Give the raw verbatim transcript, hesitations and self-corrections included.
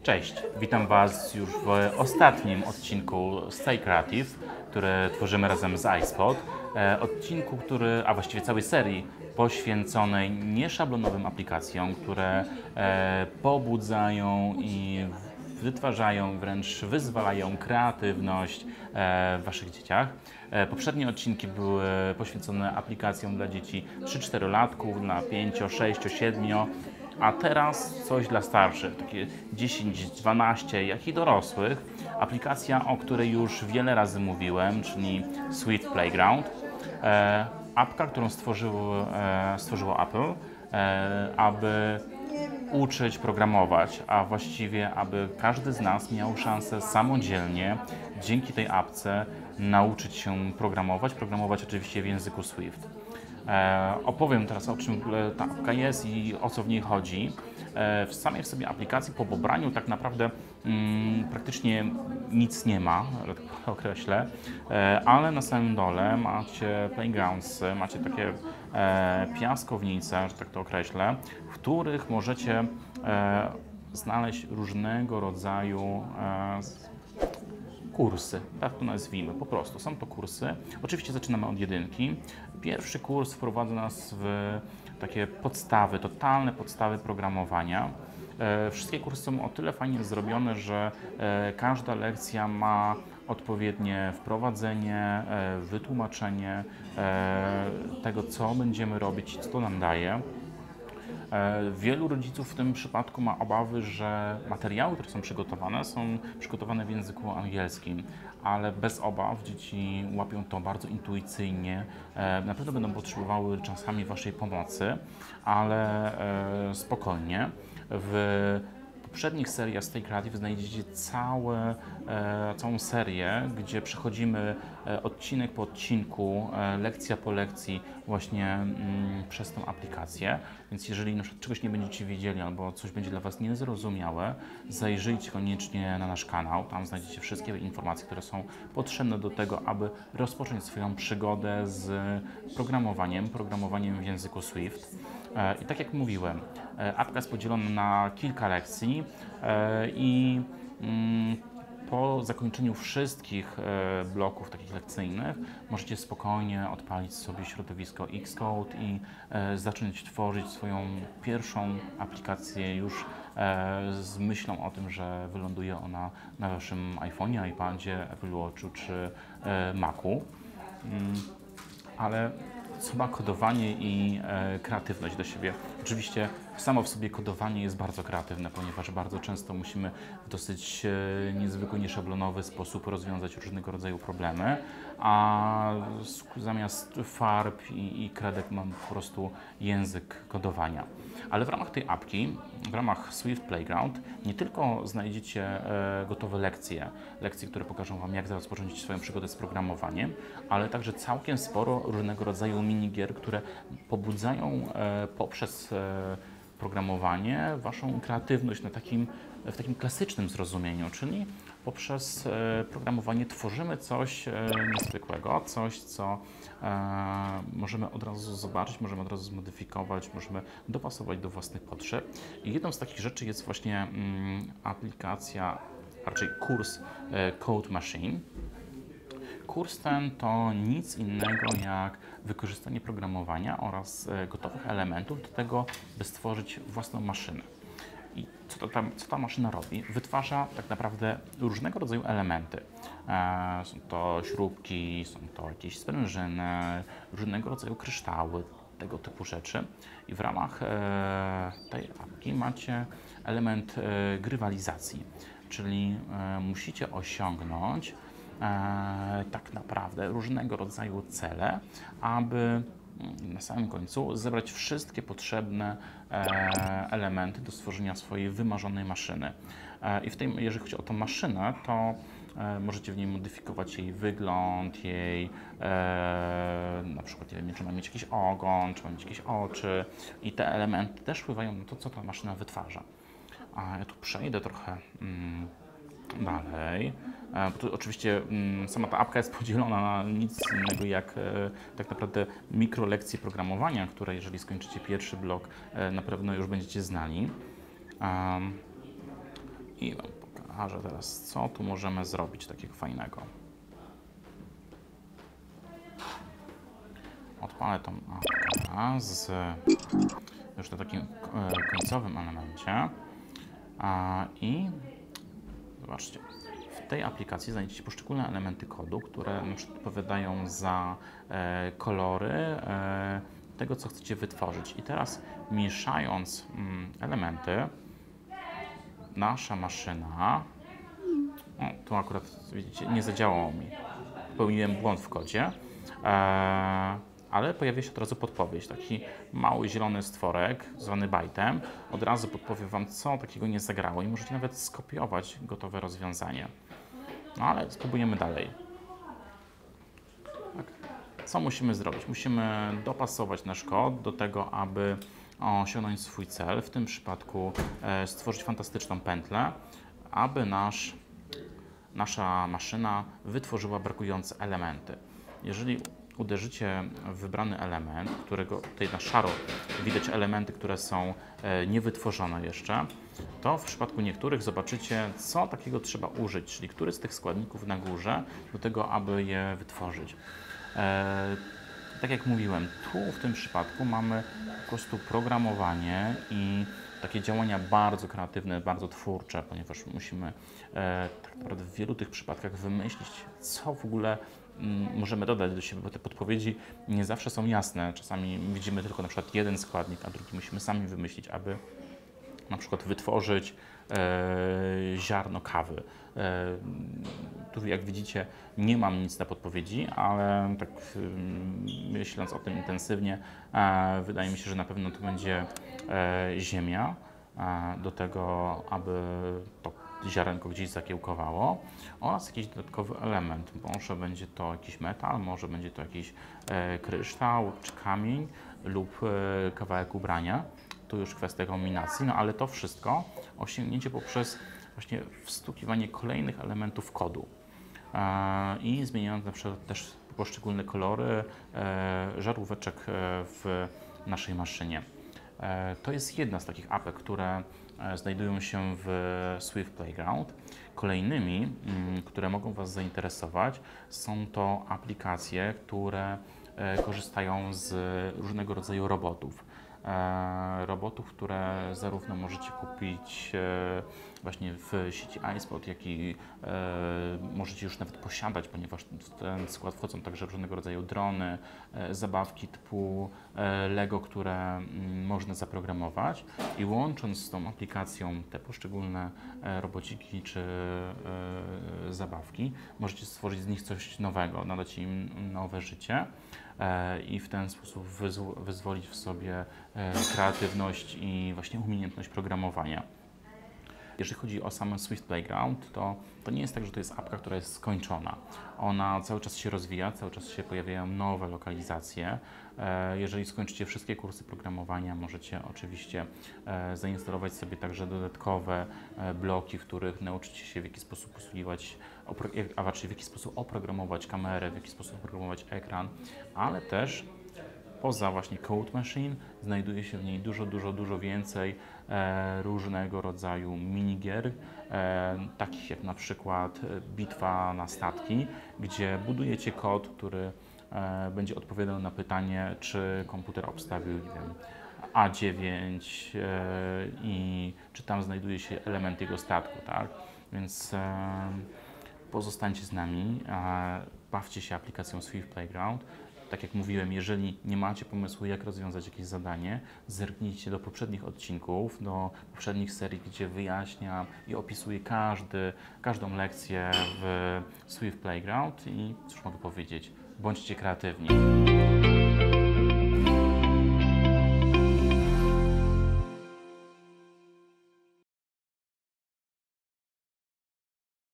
Cześć, witam Was już w ostatnim odcinku Stay Creative, który tworzymy razem z iSpot. E, odcinku, który, a właściwie całej serii poświęconej nieszablonowym aplikacjom, które e, pobudzają i wytwarzają, wręcz wyzwalają kreatywność e, w Waszych dzieciach. E, poprzednie odcinki były poświęcone aplikacjom dla dzieci trzy-czterolatków, dla pięć, sześć, siedem, a teraz coś dla starszych, takie dziesięć, dwanaście, jak i dorosłych. Aplikacja, o której już wiele razy mówiłem, czyli Swift Playground. E, apka, którą stworzyło, e, stworzyło Apple, e, aby uczyć programować, a właściwie aby każdy z nas miał szansę samodzielnie dzięki tej apce nauczyć się programować, programować oczywiście w języku Swift. E, opowiem teraz, o czym ta apka jest i o co w niej chodzi. E, w samej w sobie aplikacji po pobraniu tak naprawdę mm, praktycznie nic nie ma, że tak określę, e, ale na samym dole macie playgroundsy, macie takie e, piaskownice, że tak to określę, w których możecie e, znaleźć różnego rodzaju e, kursy, tak to nazwijmy, po prostu. Są to kursy. Oczywiście zaczynamy od jedynki. Pierwszy kurs wprowadza nas w takie podstawy, totalne podstawy programowania. E, wszystkie kursy są o tyle fajnie zrobione, że e, każda lekcja ma odpowiednie wprowadzenie, e, wytłumaczenie e, tego, co będziemy robić i co to nam daje. Wielu rodziców w tym przypadku ma obawy, że materiały, które są przygotowane, są przygotowane w języku angielskim, ale bez obaw dzieci łapią to bardzo intuicyjnie. Na pewno będą potrzebowały czasami Waszej pomocy, ale spokojnie. W poprzednich seriach Stay Creative znajdziecie całe, e, całą serię, gdzie przechodzimy e, odcinek po odcinku, e, lekcja po lekcji właśnie mm, przez tą aplikację. Więc jeżeli na przykład czegoś nie będziecie wiedzieli albo coś będzie dla Was niezrozumiałe, zajrzyjcie koniecznie na nasz kanał. Tam znajdziecie wszystkie informacje, które są potrzebne do tego, aby rozpocząć swoją przygodę z programowaniem, programowaniem w języku Swift. I tak jak mówiłem, apka jest podzielona na kilka lekcji i po zakończeniu wszystkich bloków takich lekcyjnych możecie spokojnie odpalić sobie środowisko Xcode i zacząć tworzyć swoją pierwszą aplikację już z myślą o tym, że wyląduje ona na Waszym iPhone'ie, iPadzie, Apple Watchu czy Macu. Ale co ma kodowanie i e, kreatywność do siebie? Oczywiście samo w sobie kodowanie jest bardzo kreatywne, ponieważ bardzo często musimy w dosyć e, niezwykły, nieszablonowy sposób rozwiązać różnego rodzaju problemy, a zamiast farb i, i kredek mam po prostu język kodowania. Ale w ramach tej apki, w ramach Swift Playground nie tylko znajdziecie e, gotowe lekcje, lekcje, które pokażą Wam, jak rozpocząć swoją przygodę z programowaniem, ale także całkiem sporo różnego rodzaju minigier, które pobudzają e, poprzez e, programowanie Waszą kreatywność na takim, w takim klasycznym zrozumieniu, czyli poprzez e, programowanie tworzymy coś e, niezwykłego, coś, co e, możemy od razu zobaczyć, możemy od razu zmodyfikować, możemy dopasować do własnych potrzeb. I jedną z takich rzeczy jest właśnie mm, aplikacja, raczej kurs e, Code Machine. Kurs ten to nic innego jak wykorzystanie programowania oraz e, gotowych elementów do tego, by stworzyć własną maszynę. I co, to tam, co ta maszyna robi? Wytwarza tak naprawdę różnego rodzaju elementy. E, są to śrubki, są to jakieś sprężyny, różnego rodzaju kryształy, tego typu rzeczy. I w ramach e, tej apki macie element e, grywalizacji, czyli e, musicie osiągnąć e, tak naprawdę różnego rodzaju cele, aby na samym końcu zebrać wszystkie potrzebne e, elementy do stworzenia swojej wymarzonej maszyny. E, I w tej, jeżeli chodzi o tą maszynę, to e, możecie w niej modyfikować jej wygląd, jej e, na przykład, nie wiem, czy ma mieć jakiś ogon, czy ma mieć jakieś oczy i te elementy też wpływają na to, co ta maszyna wytwarza. A ja tu przejdę trochę mm, dalej. E, tu oczywiście mm, sama ta apka jest podzielona na nic innego jak e, tak naprawdę mikrolekcje programowania, które jeżeli skończycie pierwszy blok, e, na pewno już będziecie znali. Um, I Wam pokażę teraz, co tu możemy zrobić takiego fajnego. Odpalę tą apkę z już na takim końcowym elemencie i zobaczcie, w tej aplikacji znajdziecie poszczególne elementy kodu, które na przykład odpowiadają za kolory tego, co chcecie wytworzyć. I teraz mieszając elementy, nasza maszyna, o, tu akurat widzicie, nie zadziałało mi, popełniłem błąd w kodzie, e, ale pojawia się od razu podpowiedź, taki mały zielony stworek zwany bajtem, od razu podpowie Wam, co takiego nie zagrało i możecie nawet skopiować gotowe rozwiązanie. No ale spróbujemy dalej. Tak. Co musimy zrobić? Musimy dopasować nasz kod do tego, aby osiągnąć swój cel, w tym przypadku e, stworzyć fantastyczną pętlę, aby nasz, nasza maszyna wytworzyła brakujące elementy. Jeżeli uderzycie w wybrany element, którego tutaj na szaro widać elementy, które są e, niewytworzone jeszcze, to w przypadku niektórych zobaczycie, co takiego trzeba użyć, czyli który z tych składników na górze do tego, aby je wytworzyć. E, Tak jak mówiłem, tu w tym przypadku mamy po prostu programowanie i takie działania bardzo kreatywne, bardzo twórcze, ponieważ musimy e, tak naprawdę w wielu tych przypadkach wymyślić, co w ogóle m, możemy dodać do siebie, bo te podpowiedzi nie zawsze są jasne. Czasami widzimy tylko na przykład jeden składnik, a drugi musimy sami wymyślić, aby na przykład wytworzyć e, ziarno kawy. E, tu jak widzicie, nie mam nic na podpowiedzi, ale tak e, myśląc o tym intensywnie, e, wydaje mi się, że na pewno to będzie e, ziemia e, do tego, aby to ziarenko gdzieś zakiełkowało oraz jakiś dodatkowy element. Może będzie to jakiś metal, może będzie to jakiś e, kryształ czy kamień lub e, kawałek ubrania. Tu już kwestia kombinacji, no ale to wszystko osiągnięcie poprzez właśnie wstukiwanie kolejnych elementów kodu e, i zmieniając na przykład też poszczególne kolory e, żaróweczek w naszej maszynie. E, to jest jedna z takich apek, które e, znajdują się w Swift Playground. Kolejnymi, m, które mogą Was zainteresować, są to aplikacje, które e, korzystają z różnego rodzaju robotów. Robotów, które zarówno możecie kupić właśnie w sieci iSpot, jak i możecie już nawet posiadać, ponieważ w ten skład wchodzą także różnego rodzaju drony, zabawki typu Lego, które można zaprogramować i łącząc z tą aplikacją te poszczególne robociki czy zabawki, możecie stworzyć z nich coś nowego, nadać im nowe życie i w ten sposób wyzwolić w sobie kreatywność i właśnie umiejętność programowania. Jeżeli chodzi o sam Swift Playground, to, to nie jest tak, że to jest apka, która jest skończona. Ona cały czas się rozwija, cały czas się pojawiają nowe lokalizacje. Jeżeli skończycie wszystkie kursy programowania, możecie oczywiście zainstalować sobie także dodatkowe bloki, w których nauczycie się, w jaki sposób posługiwać, a raczej w jaki sposób oprogramować kamerę, w jaki sposób oprogramować ekran, ale też poza właśnie Code Machine znajduje się w niej dużo, dużo, dużo więcej e, różnego rodzaju minigier, e, takich jak na przykład bitwa na statki, gdzie budujecie kod, który e, będzie odpowiadał na pytanie, czy komputer obstawił, nie wiem, A dziewięć e, i czy tam znajduje się element jego statku, tak? Więc e, pozostańcie z nami, e, bawcie się aplikacją Swift Playground. Tak jak mówiłem, jeżeli nie macie pomysłu, jak rozwiązać jakieś zadanie, zerknijcie do poprzednich odcinków, do poprzednich serii, gdzie wyjaśniam i opisuję każdy, każdą lekcję w Swift Playground i cóż mogę powiedzieć, bądźcie kreatywni.